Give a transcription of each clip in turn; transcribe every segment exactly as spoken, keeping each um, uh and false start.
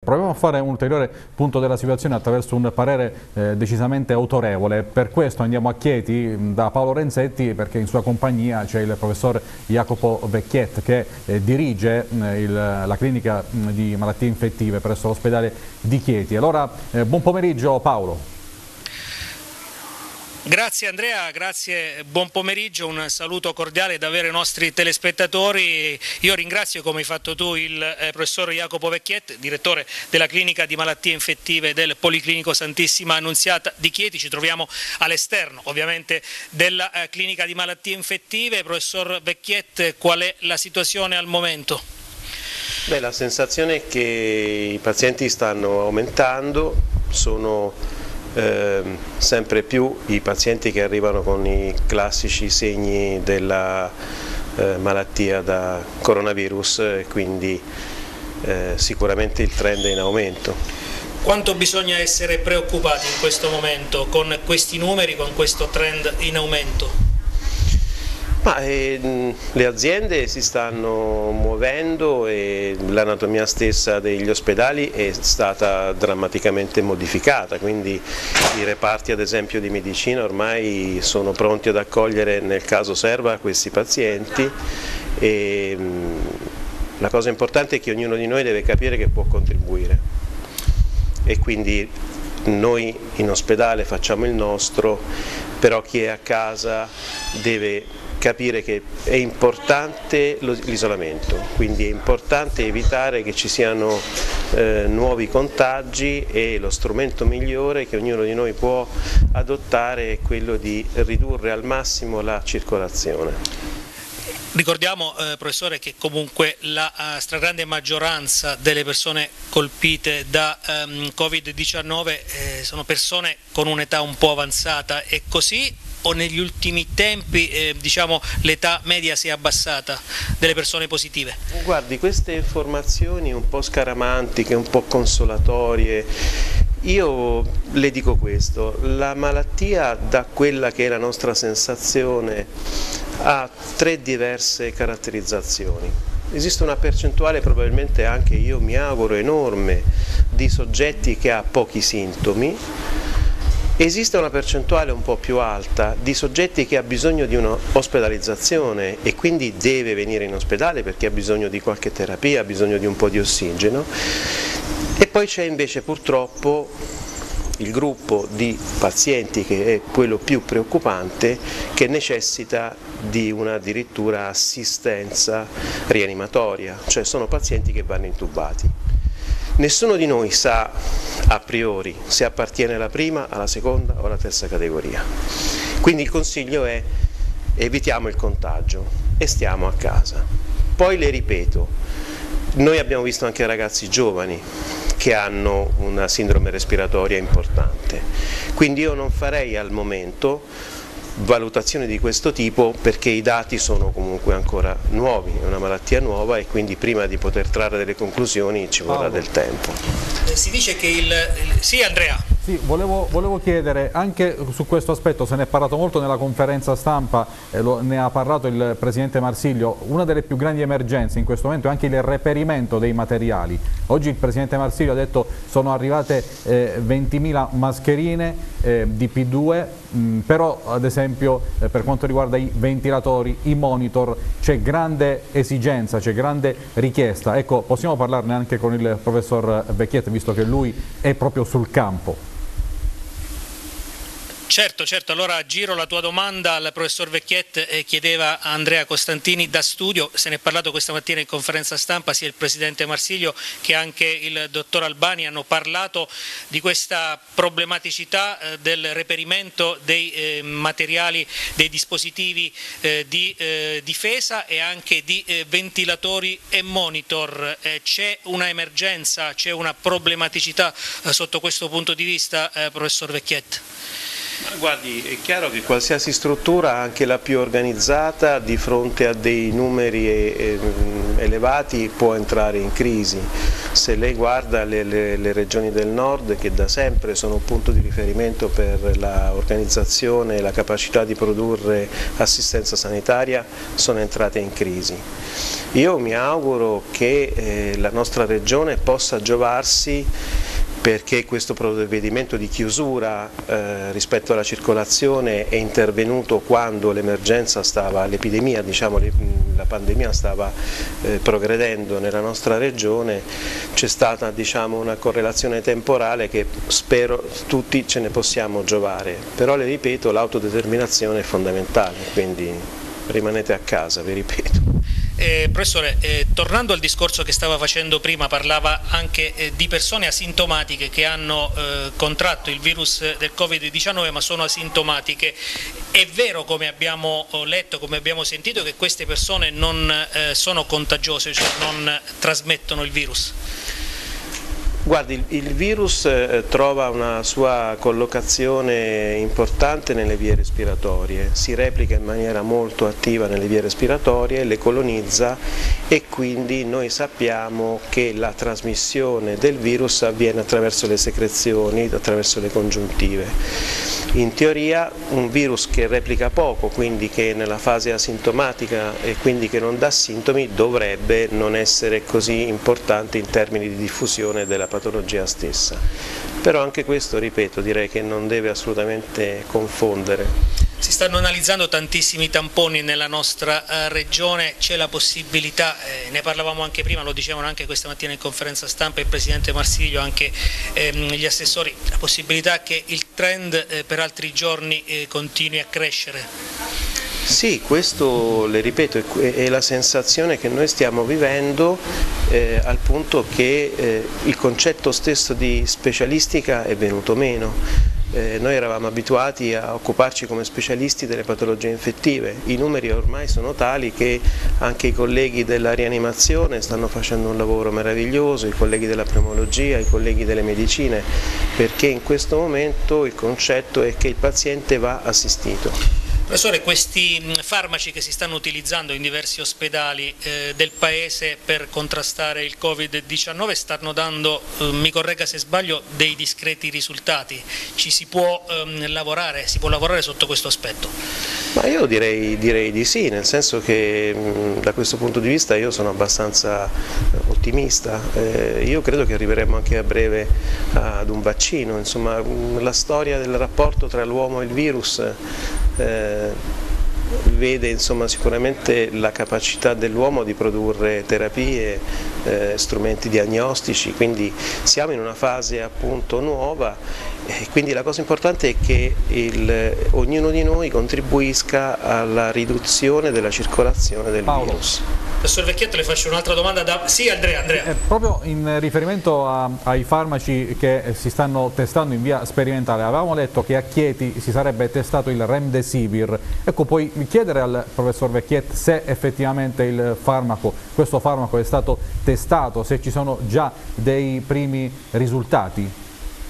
proviamo a fare un ulteriore punto della situazione attraverso un parere eh, decisamente autorevole. Per questo andiamo a Chieti da Paolo Renzetti, perché in sua compagnia c'è il professor Jacopo Vecchiet che eh, dirige eh, il, la clinica mh, di malattie infettive presso l'ospedale di Chieti. Allora, eh, buon pomeriggio Paolo. Grazie Andrea, grazie, buon pomeriggio, un saluto cordiale davvero ai nostri telespettatori. Io ringrazio, come hai fatto tu, il eh, professor Jacopo Vecchiet, direttore della clinica di malattie infettive del Policlinico Santissima Annunziata di Chieti. Ci troviamo all'esterno ovviamente della eh, clinica di malattie infettive. Professor Vecchiet, qual è la situazione al momento? Beh, la sensazione è che i pazienti stanno aumentando, sono Eh, sempre più i pazienti che arrivano con i classici segni della eh, malattia da coronavirus e quindi eh, sicuramente il trend è in aumento. Quanto bisogna essere preoccupati in questo momento con questi numeri, con questo trend in aumento? Ma, eh, le aziende si stanno muovendo e l'anatomia stessa degli ospedali è stata drammaticamente modificata, quindi i reparti ad esempio di medicina ormai sono pronti ad accogliere nel caso serva questi pazienti e mh, la cosa importante è che ognuno di noi deve capire che può contribuire e quindi noi in ospedale facciamo il nostro, però chi è a casa deve capire che è importante l'isolamento, quindi è importante evitare che ci siano eh, nuovi contagi e lo strumento migliore che ognuno di noi può adottare è quello di ridurre al massimo la circolazione. Ricordiamo, eh, professore, che comunque la uh, stragrande maggioranza delle persone colpite da um, Covid diciannove eh, sono persone con un'età un po' avanzata, è così o negli ultimi tempi eh, diciamo, l'età media si è abbassata delle persone positive? Guardi, queste informazioni un po' scaramantiche, un po' consolatorie, io le dico questo: la malattia, da quella che è la nostra sensazione, ha tre diverse caratterizzazioni. Esiste una percentuale, probabilmente anche io mi auguro enorme, di soggetti che ha pochi sintomi. Esiste una percentuale un po' più alta di soggetti che ha bisogno di un'ospedalizzazione e quindi deve venire in ospedale perché ha bisogno di qualche terapia, ha bisogno di un po' di ossigeno. E poi c'è invece purtroppo il gruppo di pazienti, che è quello più preoccupante, che necessita di una addirittura assistenza rianimatoria, cioè sono pazienti che vanno intubati. Nessuno di noi sa a priori se appartiene alla prima, alla seconda o alla terza categoria. Quindi il consiglio è: evitiamo il contagio e stiamo a casa. Poi le ripeto, noi abbiamo visto anche ragazzi giovani che hanno una sindrome respiratoria importante, quindi io non farei al momento valutazioni di questo tipo perché i dati sono comunque ancora nuovi, è una malattia nuova e quindi prima di poter trarre delle conclusioni ci vorrà del tempo. Si dice che il... Sì, Andrea? Sì, volevo, volevo chiedere anche su questo aspetto, se ne è parlato molto nella conferenza stampa, eh, lo, ne ha parlato il Presidente Marsilio, una delle più grandi emergenze in questo momento è anche il reperimento dei materiali. Oggi il Presidente Marsilio ha detto che sono arrivate eh, ventimila mascherine eh, di P due, mh, però ad esempio eh, per quanto riguarda i ventilatori, i monitor, c'è grande esigenza, c'è grande richiesta. Ecco, possiamo parlarne anche con il professor Vecchiet, visto che lui è proprio sul campo. Certo, certo, allora giro la tua domanda al professor Vecchiet, eh, chiedeva Andrea Costantini da studio, se ne è parlato questa mattina in conferenza stampa, sia il Presidente Marsilio che anche il dottor Albani hanno parlato di questa problematicità eh, del reperimento dei eh, materiali, dei dispositivi eh, di eh, difesa e anche di eh, ventilatori e monitor. Eh, c'è una emergenza, c'è una problematicità eh, sotto questo punto di vista, eh, professor Vecchiet? Ma guardi, è chiaro che qualsiasi struttura, anche la più organizzata, di fronte a dei numeri elevati può entrare in crisi. Se lei guarda le, le, le regioni del nord, che da sempre sono un punto di riferimento per l'organizzazione e la capacità di produrre assistenza sanitaria, sono entrate in crisi. Io mi auguro che eh, la nostra regione possa giovarsi, perché questo provvedimento di chiusura eh, rispetto alla circolazione è intervenuto quando l'emergenza stava, l'epidemia, diciamo, la pandemia stava eh, progredendo nella nostra regione. C'è stata, diciamo, una correlazione temporale che spero tutti ce ne possiamo giovare, però le ripeto, l'autodeterminazione è fondamentale, quindi rimanete a casa, vi ripeto. Eh, professore, eh, tornando al discorso che stava facendo prima, parlava anche eh, di persone asintomatiche che hanno eh, contratto il virus del Covid diciannove ma sono asintomatiche. È vero, come abbiamo letto, come abbiamo sentito, che queste persone non eh, sono contagiose, cioè non trasmettono il virus? Guardi, il virus eh, trova una sua collocazione importante nelle vie respiratorie, si replica in maniera molto attiva nelle vie respiratorie, le colonizza e quindi noi sappiamo che la trasmissione del virus avviene attraverso le secrezioni, attraverso le congiuntive. In teoria un virus che replica poco, quindi che è nella fase asintomatica e quindi che non dà sintomi, dovrebbe non essere così importante in termini di diffusione della patologia stessa. Però anche questo, ripeto, direi che non deve assolutamente confondere. Si stanno analizzando tantissimi tamponi nella nostra eh, regione, c'è la possibilità, eh, ne parlavamo anche prima, lo dicevano anche questa mattina in conferenza stampa il Presidente Marsiglio, anche ehm, gli assessori, la possibilità che il trend eh, per altri giorni eh, continui a crescere? Sì, questo, le ripeto, è la sensazione che noi stiamo vivendo, eh, al punto che eh, il concetto stesso di specialistica è venuto meno. Eh, noi eravamo abituati a occuparci come specialisti delle patologie infettive, i numeri ormai sono tali che anche i colleghi della rianimazione stanno facendo un lavoro meraviglioso, i colleghi della pneumologia, i colleghi delle medicine, perché in questo momento il concetto è che il paziente va assistito. Professore, questi farmaci che si stanno utilizzando in diversi ospedali eh, del Paese per contrastare il Covid diciannove stanno dando, eh, mi corregga se sbaglio, dei discreti risultati. Ci si può ehm, lavorare, si può lavorare sotto questo aspetto? Ma io direi, direi di sì, nel senso che mh, da questo punto di vista io sono abbastanza ottimista. Eh, io credo che arriveremo anche a breve ad un vaccino. Insomma, mh, la storia del rapporto tra l'uomo e il virus eh, vede, insomma, sicuramente la capacità dell'uomo di produrre terapie, eh, strumenti diagnostici, quindi siamo in una fase appunto nuova e quindi la cosa importante è che il, ognuno di noi contribuisca alla riduzione della circolazione del Paolo. virus. Professor Vecchietto, le faccio un'altra domanda. Da... Sì, Andrea. Andrea. Eh, proprio in riferimento a, ai farmaci che si stanno testando in via sperimentale, avevamo letto che a Chieti si sarebbe testato il Remdesivir. Ecco, puoi chiedere al professor Vecchietto se effettivamente il farmaco, questo farmaco è stato testato, se ci sono già dei primi risultati?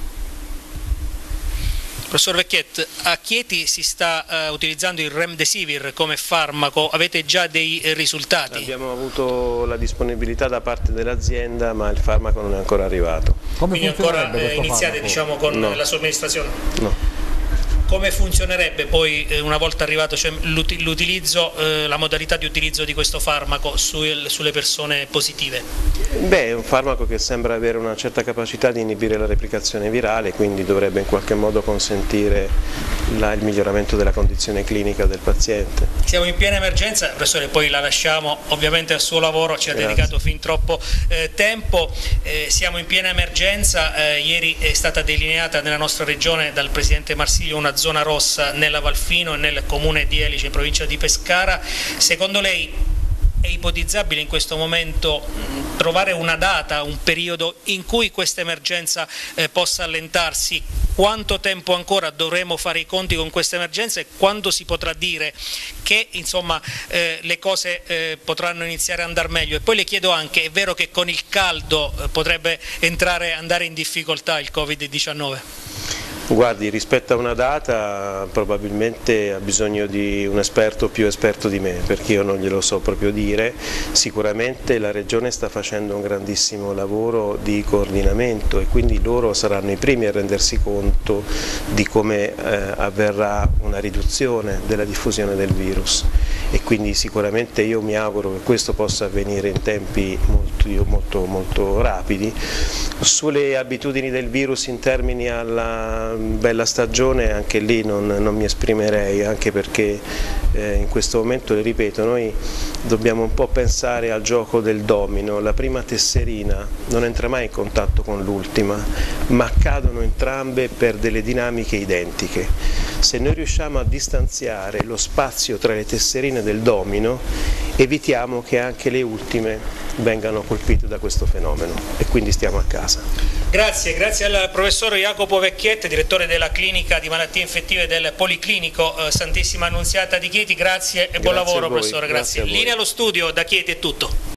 Professor Vecchietto, a Chieti si sta uh, utilizzando il Remdesivir come farmaco, avete già dei risultati? Abbiamo avuto la disponibilità da parte dell'azienda, ma il farmaco non è ancora arrivato. Come Quindi ancora eh, iniziate, diciamo, con no. la somministrazione? No. Come funzionerebbe poi eh, una volta arrivato, cioè l'utilizzo, eh, la modalità di utilizzo di questo farmaco su, sulle persone positive? Beh, è un farmaco che sembra avere una certa capacità di inibire la replicazione virale, quindi dovrebbe in qualche modo consentire la, il miglioramento della condizione clinica del paziente. Siamo in piena emergenza, professore, poi la lasciamo ovviamente al suo lavoro, ci ha Grazie. dedicato fin troppo eh, tempo, eh, siamo in piena emergenza, eh, ieri è stata delineata nella nostra regione dal Presidente Marsiglio una zona rossa nella Valfino e nel comune di Elice in provincia di Pescara. Secondo lei è ipotizzabile in questo momento mh, trovare una data, un periodo in cui questa emergenza eh, possa allentarsi? Quanto tempo ancora dovremo fare i conti con questa emergenza e quando si potrà dire che, insomma, eh, le cose eh, potranno iniziare ad andare meglio? E poi le chiedo anche, è vero che con il caldo eh, potrebbe entrare, andare in difficoltà il Covid diciannove? Guardi, rispetto a una data probabilmente ha bisogno di un esperto più esperto di me, perché io non glielo so proprio dire. Sicuramente la Regione sta facendo un grandissimo lavoro di coordinamento e quindi loro saranno i primi a rendersi conto di come eh, avverrà una riduzione della diffusione del virus, e quindi sicuramente io mi auguro che questo possa avvenire in tempi molto, molto, molto rapidi. Sulle abitudini del virus in termini alla bella stagione, anche lì non, non mi esprimerei, anche perché eh, in questo momento, le ripeto, noi dobbiamo un po' pensare al gioco del domino. La prima tesserina non entra mai in contatto con l'ultima, ma cadono entrambe per delle dinamiche identiche. Se noi riusciamo a distanziare lo spazio tra le tesserine del domino, evitiamo che anche le ultime vengano colpite da questo fenomeno, e quindi stiamo a casa. Grazie, grazie al professor Jacopo Vecchiette, direttore della clinica di malattie infettive del Policlinico eh, Santissima Annunziata di Chieti. Grazie e buon Grazie lavoro a voi, professore, grazie. grazie a voi. Linea allo studio da Chieti è tutto.